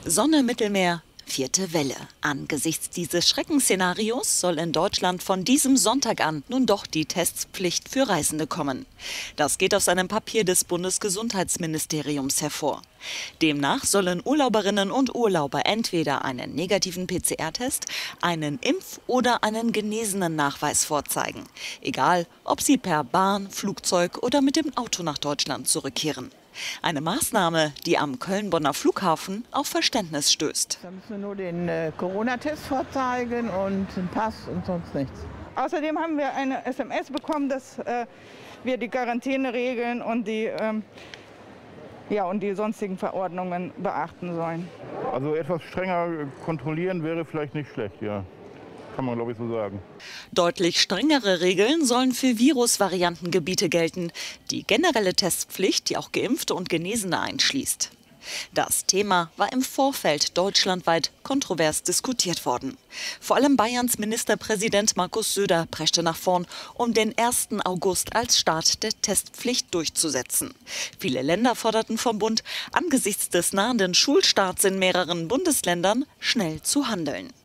Sonne, Mittelmeer, vierte Welle. Angesichts dieses Schreckensszenarios soll in Deutschland von diesem Sonntag an nun doch die Testpflicht für Reisende kommen. Das geht aus einem Papier des Bundesgesundheitsministeriums hervor. Demnach sollen Urlauberinnen und Urlauber entweder einen negativen PCR-Test, einen Impf- oder einen genesenen Nachweis vorzeigen. Egal, ob sie per Bahn, Flugzeug oder mit dem Auto nach Deutschland zurückkehren. Eine Maßnahme, die am Köln-Bonner Flughafen auf Verständnis stößt. Da müssen wir nur den Corona-Test vorzeigen und einen Pass und sonst nichts. Außerdem haben wir eine SMS bekommen, dass wir die Quarantäneregeln und die sonstigen Verordnungen beachten sollen. Also etwas strenger kontrollieren wäre vielleicht nicht schlecht, ja. Kann man, glaube ich, so sagen. Deutlich strengere Regeln sollen für Virusvariantengebiete gelten. Die generelle Testpflicht, die auch Geimpfte und Genesene einschließt. Das Thema war im Vorfeld deutschlandweit kontrovers diskutiert worden. Vor allem Bayerns Ministerpräsident Markus Söder preschte nach vorn, um den 1. August als Start der Testpflicht durchzusetzen. Viele Länder forderten vom Bund, angesichts des nahenden Schulstarts in mehreren Bundesländern schnell zu handeln.